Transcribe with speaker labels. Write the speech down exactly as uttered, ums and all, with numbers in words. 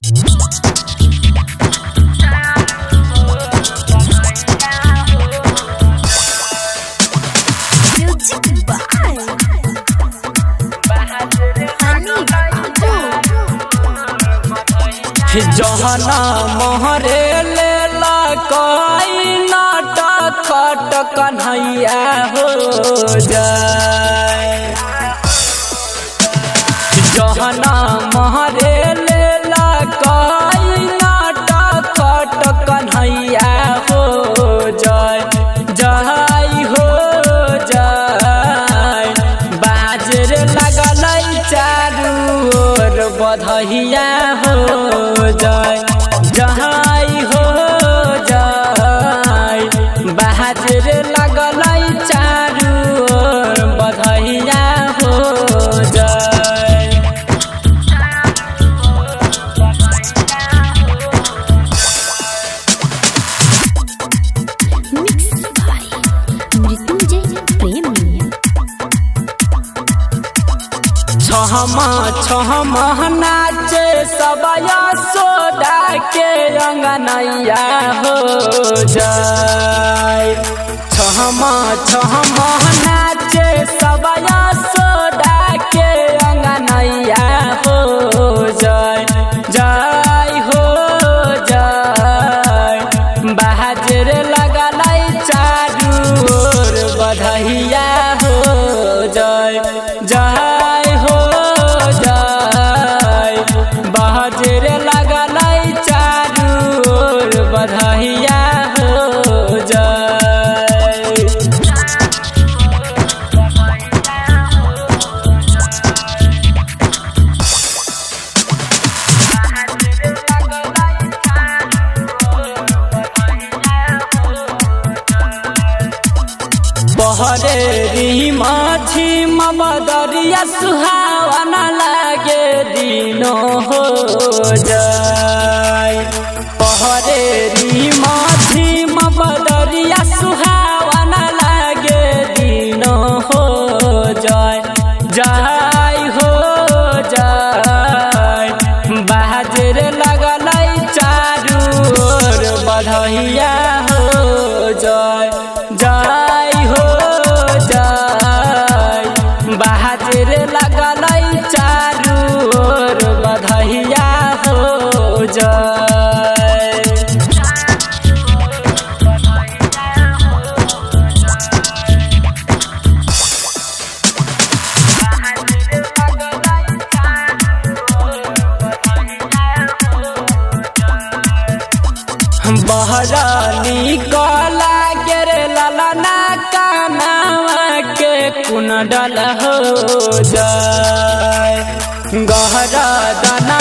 Speaker 1: जहना मोहरे ले ला कोई नाटक खट कन्हैया हो जाए। जहना मोहरे ले ला कोई नाटक खट कन्हैया हो जाए। जाई हो जाए बाजर लगल चारू ओर बधैया हो जाए। जहाई हो जाए बाजर लगल चारू ओर बधैया हो जाए। छहमा छहमा नाचे सबया सोडा के अंगनैया हो जाए। छहमा छहमा नाचे सबया सोडा के अंगनैया हो जाए। जाय हो जाए बाजर लगल चारू ओर बधैया हो जाए। जाय हो जाए बाजर लगल चारू ओर बधैया हो जाए। बहरे रीमा झीमा बदरिया सुहावना लागे दिनो हो जाए। बहरे रीमा झीमा बदरिया सुहावना लागे दिनो हो जाए। जाय हो जाए बाजर लगल चारू ओर बधैया हो जाए। जाय हो जाए बाजर लगल चारू ओर बधैया हो जाए। बहरा निकला गे ललना कानावा के कुंडल हो जाए। गहरा दाना